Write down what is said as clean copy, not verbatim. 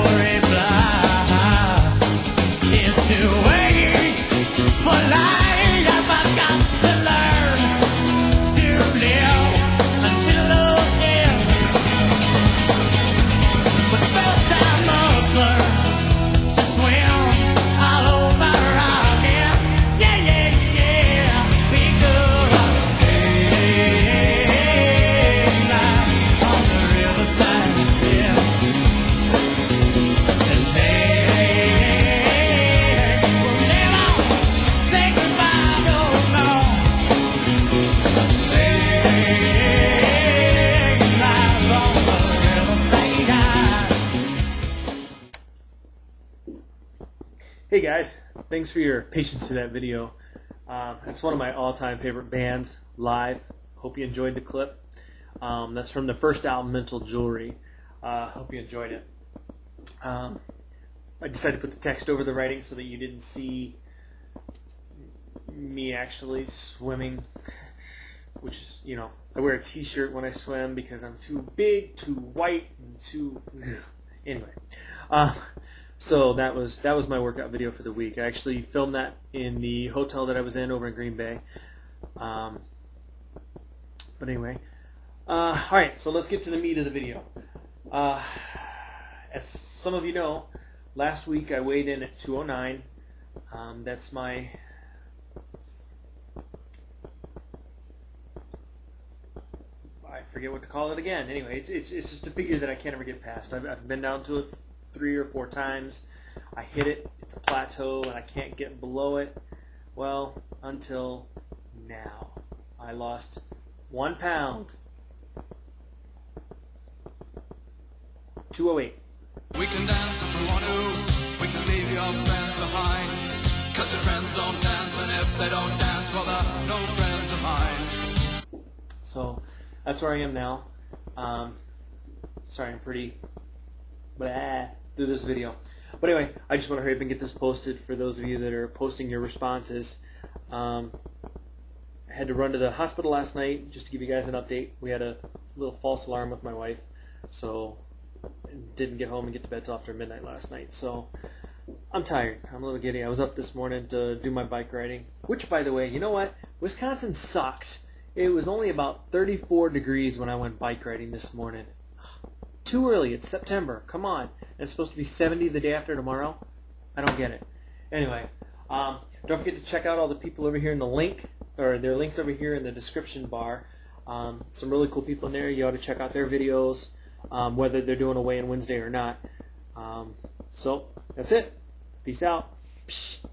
reply is to wait for light. I've got to learn to live until the end. But first I must learn to swim all over again. Yeah, yeah, yeah. Because I'm on the riverside. Yeah. And we'll never say goodbye, no, no. Live on the riverside. Hey guys, thanks for your patience through that video. That's one of my all-time favorite bands, live. Hope you enjoyed the clip. That's from the first album, Mental Jewelry. Hope you enjoyed it. I decided to put the text over the writing so that you didn't see me actually swimming, which is, you know, I wear a t-shirt when I swim because I'm too big, too white, and too... Anyway. So that was my workout video for the week. I actually filmed that in the hotel that I was in over in Green Bay. But anyway, all right. So let's get to the meat of the video. As some of you know, last week I weighed in at 209. That's my I forget what to call it again. Anyway, it's just a figure that I can't ever get past. I've been down to it 3 or 4 times. I hit it, it's a plateau, and I can't get below it. Well, until now. I lost 1 pound. 208. We can dance if we want to. We can leave your friends behind. 'Cause your friends don't dance, and if they don't dance, well, they're no friends of mine. So that's where I am now. Sorry, I'm pretty blah through this video. But anyway, I just want to hurry up and get this posted for those of you that are posting your responses. I had to run to the hospital last night just to give you guys an update. We had a little false alarm with my wife, so didn't get home and get to bed till after midnight last night. So I'm tired. I'm a little giddy. I was up this morning to do my bike riding, which, by the way, you know what? Wisconsin sucks. It was only about 34 degrees when I went bike riding this morning. Too early. It's September. Come on. And it's supposed to be 70 the day after tomorrow? I don't get it. Anyway, don't forget to check out all the people over here in the link, or their links over here in the description bar. Some really cool people in there. You ought to check out their videos, whether they're doing a weigh-in Wednesday or not. So, that's it. Peace out. Psh.